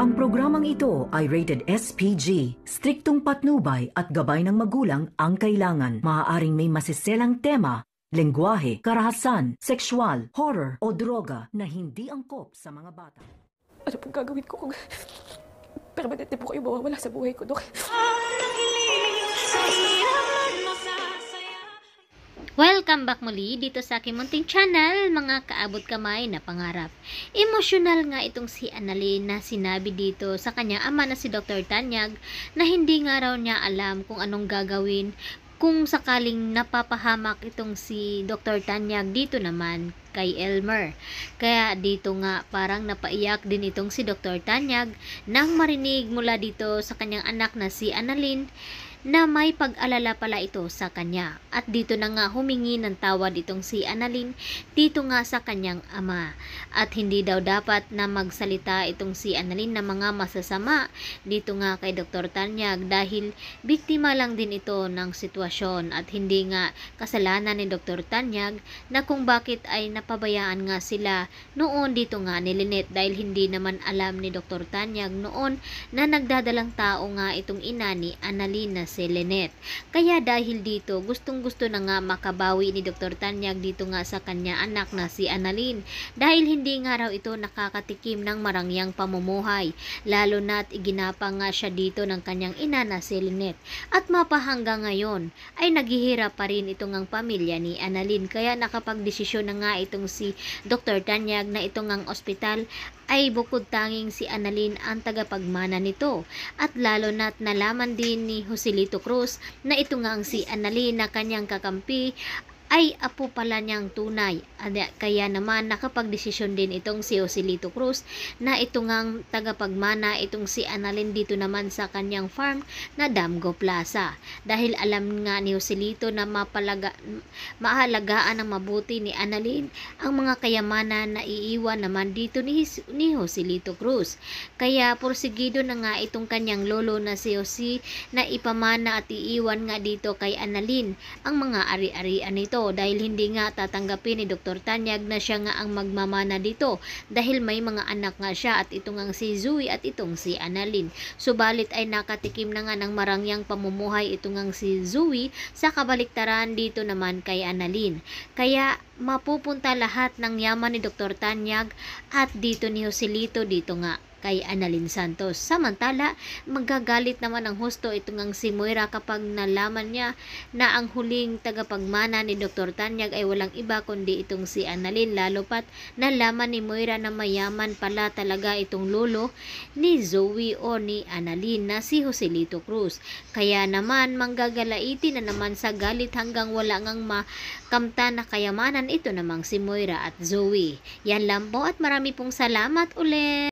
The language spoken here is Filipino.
Ang programang ito ay rated SPG. Striktong patnubay at gabay ng magulang ang kailangan. Maaaring may masiselang tema, lengguwahe, karahasan, sexual, horror o droga na hindi angkop sa mga bata. Ano pong gagawin ko kung permanente po kayo mawawala sa buhay ko, Dok? Welcome back muli dito sa aking munting channel, mga kaabot kamay na pangarap. Emosyonal nga itong si Analyn na sinabi dito sa kanyang ama na si Dr. Tanyag na hindi nga raw niya alam kung anong gagawin kung sakaling napapahamak itong si Dr. Tanyag dito naman kay Elmer. Kaya dito nga parang napaiyak din itong si Dr. Tanyag nang marinig mula dito sa kanyang anak na si Analyn na may pag-alala pala ito sa kanya. At dito na nga humingi ng tawad itong si Analyn dito nga sa kanyang ama. At hindi daw dapat na magsalita itong si Analyn na mga masasama dito nga kay Dr. Tanyag dahil biktima lang din ito ng sitwasyon at hindi nga kasalanan ni Dr. Tanyag na kung bakit ay napabayaan nga sila noon dito nga ni Lynette dahil hindi naman alam ni Dr. Tanyag noon na nagdadalang tao nga itong ina ni Analyn na si Lynette. Kaya dahil dito, gustong-gusto na nga makabawi ni Dr. Tanyag dito nga sa kanya anak na si Analyn dahil hindi nga raw ito nakakatikim ng marangyang pamumuhay, lalo na't iginapa nga siya dito ng kanyang ina na si Lynette. At mapahangga ngayon ay naghihirap pa rin itong ang pamilya ni Analyn, kaya nakapagdesisyon na nga itong si Dr. Tanyag na itong ang ospital ay bukod tanging si Analyn ang tagapagmana nito. At lalo na't nalaman din ni Joselito Cruz na ito nga ang si Analyn na kanyang kakampi ay apo pala niyang tunay. Kaya naman nakapagdesisyon din itong si Joselito Cruz na ito ngang tagapagmana itong si Analyn dito naman sa kanyang farm na Damgo Plaza. Dahil alam nga ni Joselito na maalagaan ng mabuti ni Analyn ang mga kayamanan na iiwan naman dito ni Joselito Cruz. Kaya porsigido na nga itong kanyang lolo na si Jose na ipamana at iiwan nga dito kay Analyn ang mga ari-arian nito dahil hindi nga tatanggapin ni Dr. Tanyag na siya nga ang magmamana dito dahil may mga anak nga siya at itong ang si Zoe at itong si Analyn. Subalit ay nakatikim na nga ng marangyang pamumuhay itong ang si Zoe sa kabaliktaran dito naman kay Analyn. Kaya mapupunta lahat ng yaman ni Dr. Tanyag at dito ni Joselito dito nga kay Analyn Santos. Samantala, magagalit naman ang husto itong ang si Moira kapag nalaman niya na ang huling tagapagmana ni Dr. Tanyag ay walang iba kundi itong si Analyn, lalo pat nalaman ni Moira na mayaman pala talaga itong lolo ni Zoe o ni Analyn na si Joselito Cruz. Kaya naman manggagalaiti na naman sa galit hanggang wala ngang makamta na kayamanan ito namang si Moira at Zoe. Yan lang po at marami pong salamat ulit.